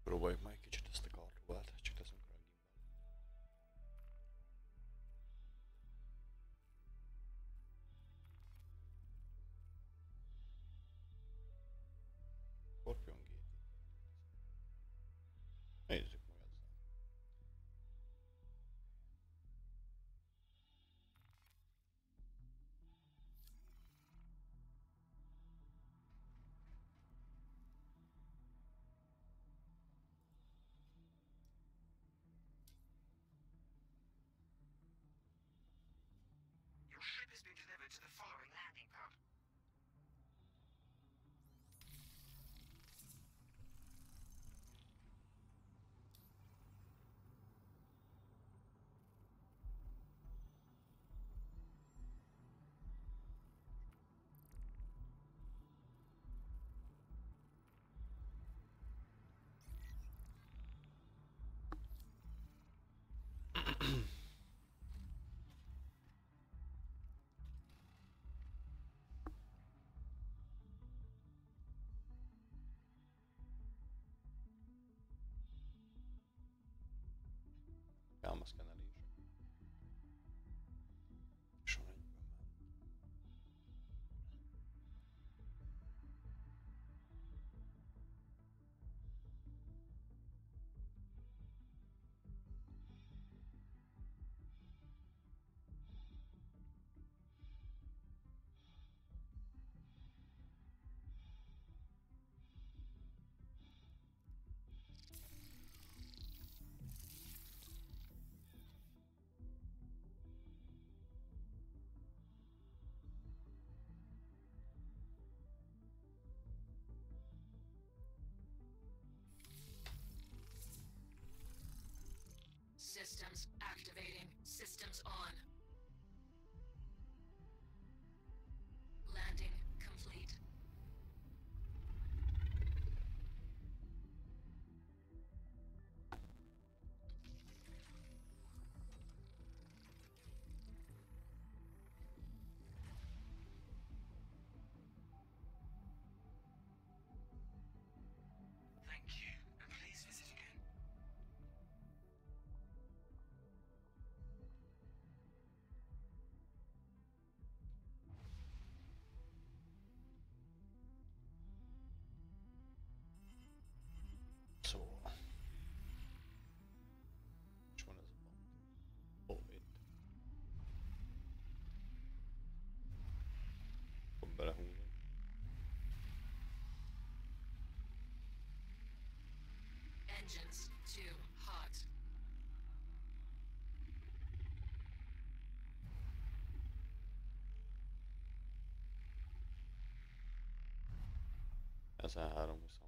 Próbáljuk már egy kicsit ezt a karróvát, csak teszünk rá a gimbal. Scorpion GT. Nézzük meg ezzel. Your ship has been delivered to the following landing pad. Elmaszkenelés. Sorányban ment. Systems activating. Systems on. Landing complete. Thank you, and please visit again. Szóval. És van ez a pont. Ó, itt. Akkor belehúzom. Engines too hot. Ez a 323.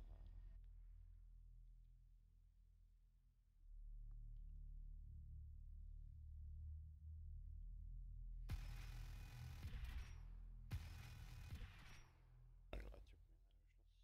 Meglátjuk, milyen erős lesz.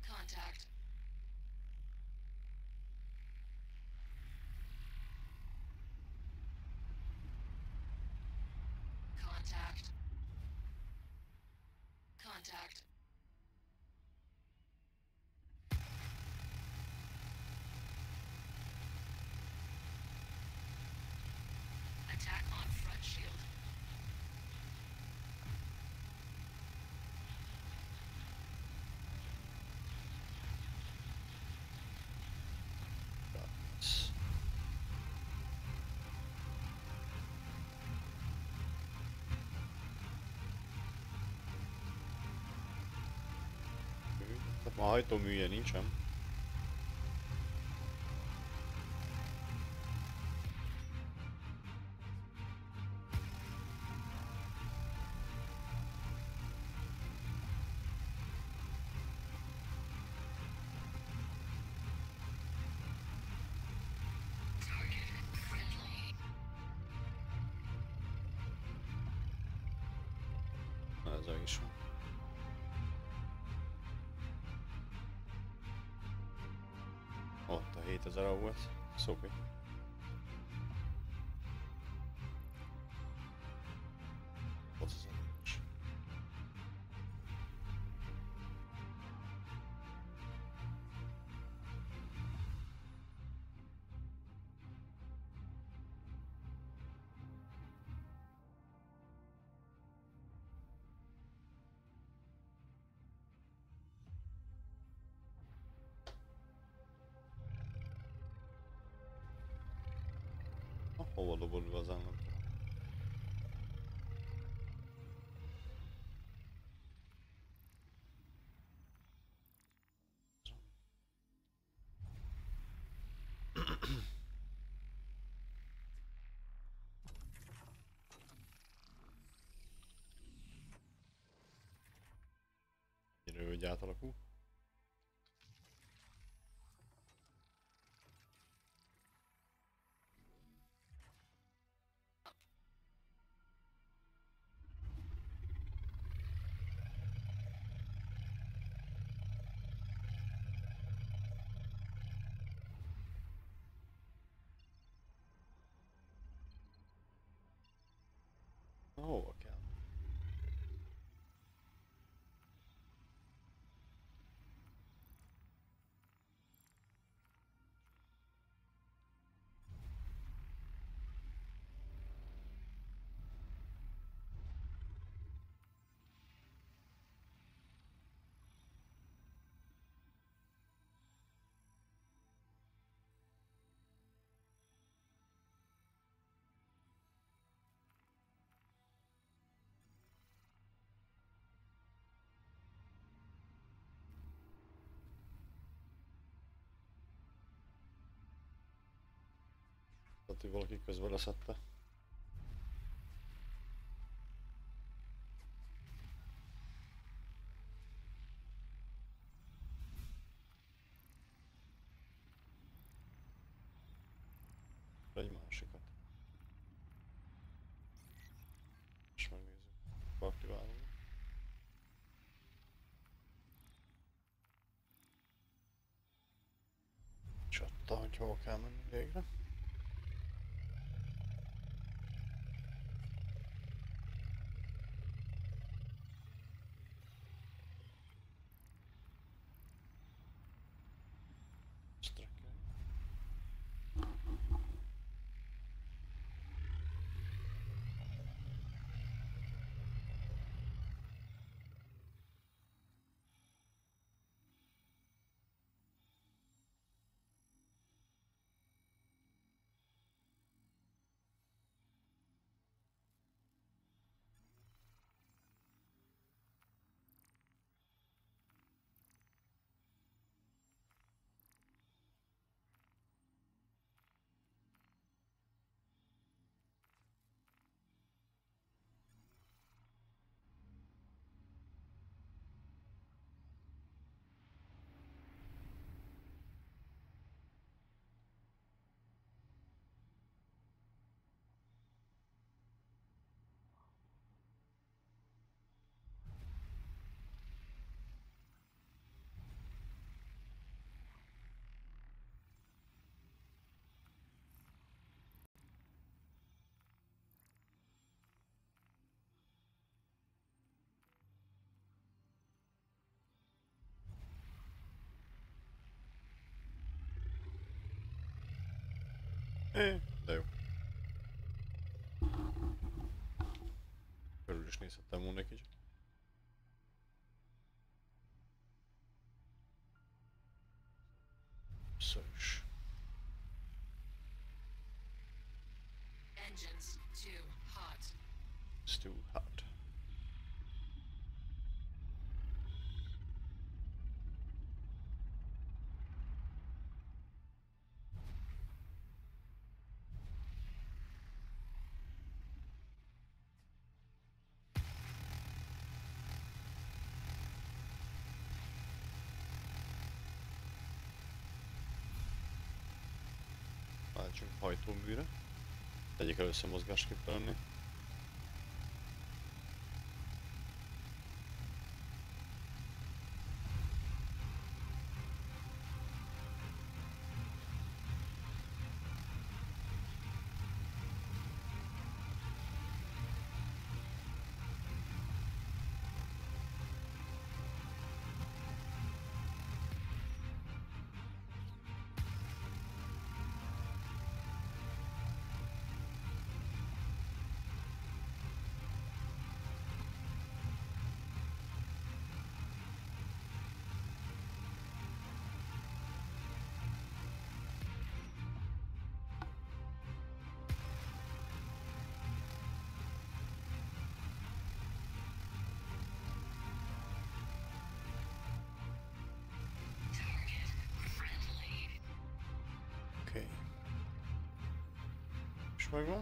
Contact. Contact. Contact. Attack on front shield. Guts. Tehát ma hajtóműje nincsen. Target friendly. Na, ez is van. Ott a 7000 volt. Szopi. Ott az a nincs. Na, hova dobod be az állam? Mennyire hogy átalakul? Na, hova kell? Tehát, hogy valaki közben leszette. Egy másikat. És megnézzük. Aktiválom. Csatta, hogy hol kell menni végre. Strike. De jó. Körül is nézhettem volna egy kicsit. Szó is. Engines too hot. It's too hot. Váltsunk hajtóműre. Tegyék először mozgásképtelenné. Target friendly. Oké. És megvan?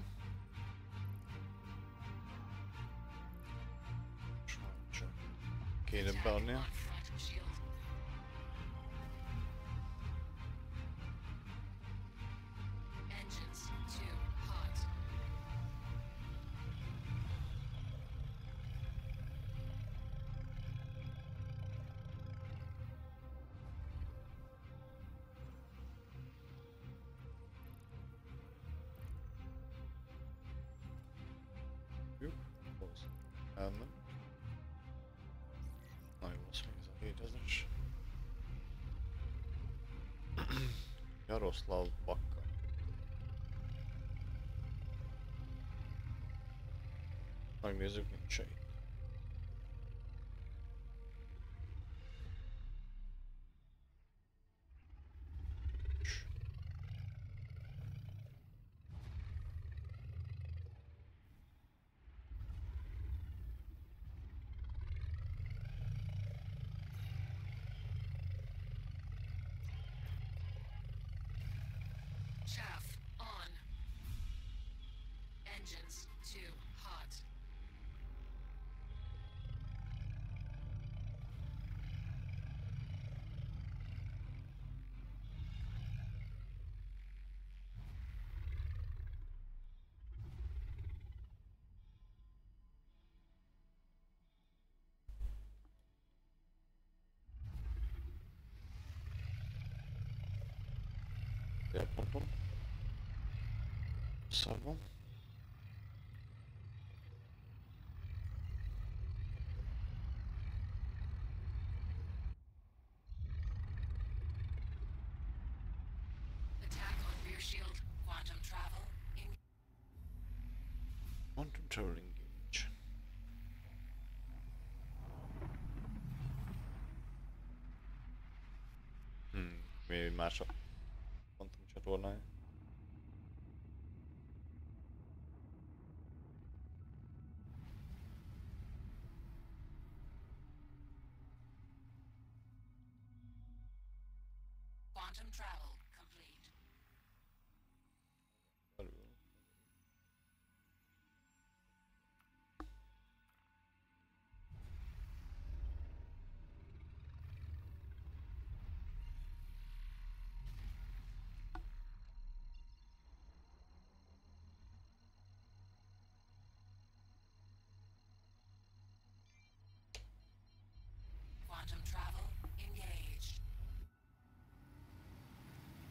És már csak kéne Attack beadnia. on front shield. Engines too hot. Jó, hoz. Elment. Na jó, az még ez a 7000-es. Jaroszláv Bakka. Megnézzük, nincs se itt. Chaff on. Engines too hot. Célponton. Szarvam. Attack on rear shield. Quantum travel. In Quantum traveling gauge. Még más a Quantum csatornája. quantum travel complete. Belül. Quantum travel engaged.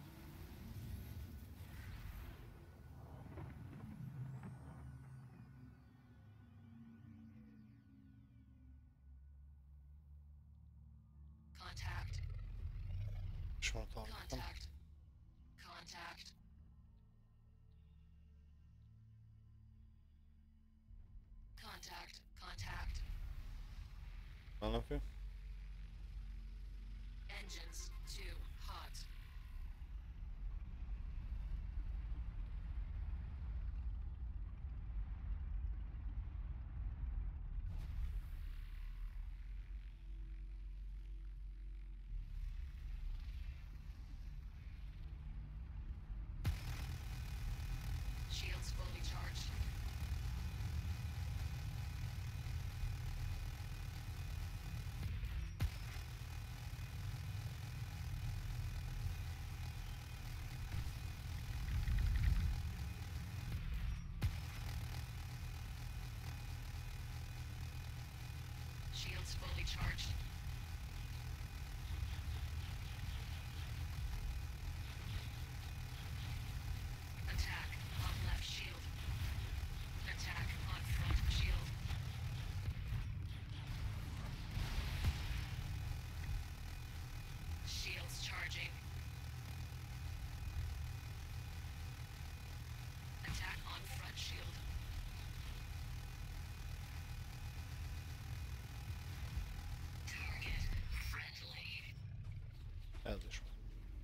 Copy. Engines too hot. Shields fully charged. Shields fully charged. Attack on left shield. Attack on front shield. Shields charging. Attack on front shield. Target friendly. Ez is van.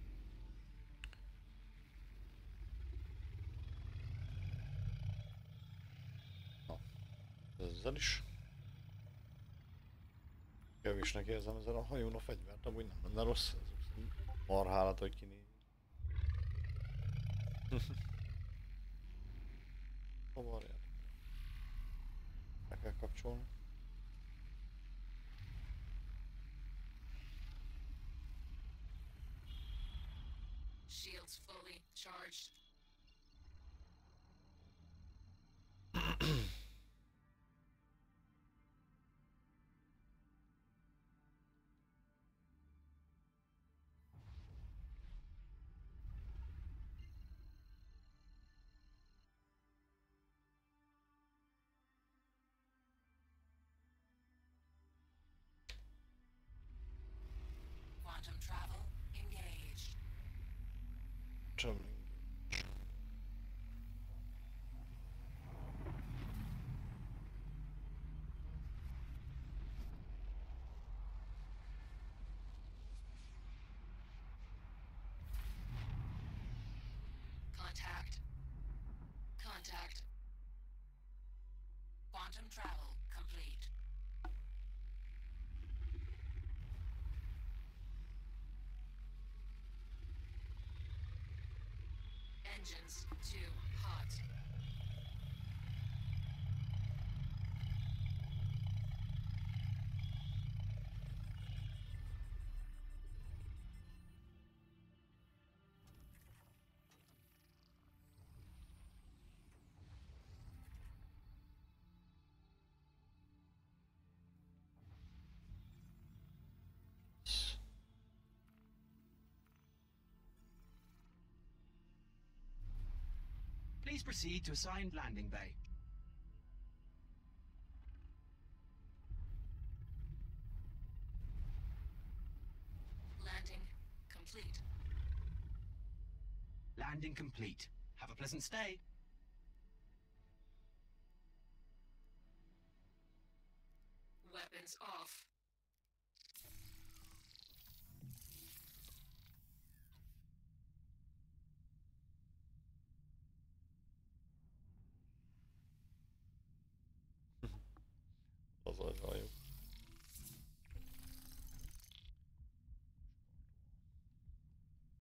Na, ezzel is. Kevésnek érzem ezzel a hajón a fegyvert, amúgy nem lenne rossz. Ez marhálat, hogy kinéz. Hova van? Be kell kapcsolni. Shields fully charged. Quantum travel engaged. Traveling. Contact. Contact. Quantum travel complete. Engines too hot. Please proceed to assigned landing bay. Landing complete. Landing complete. Have a pleasant stay. Weapons off. Az a hajók.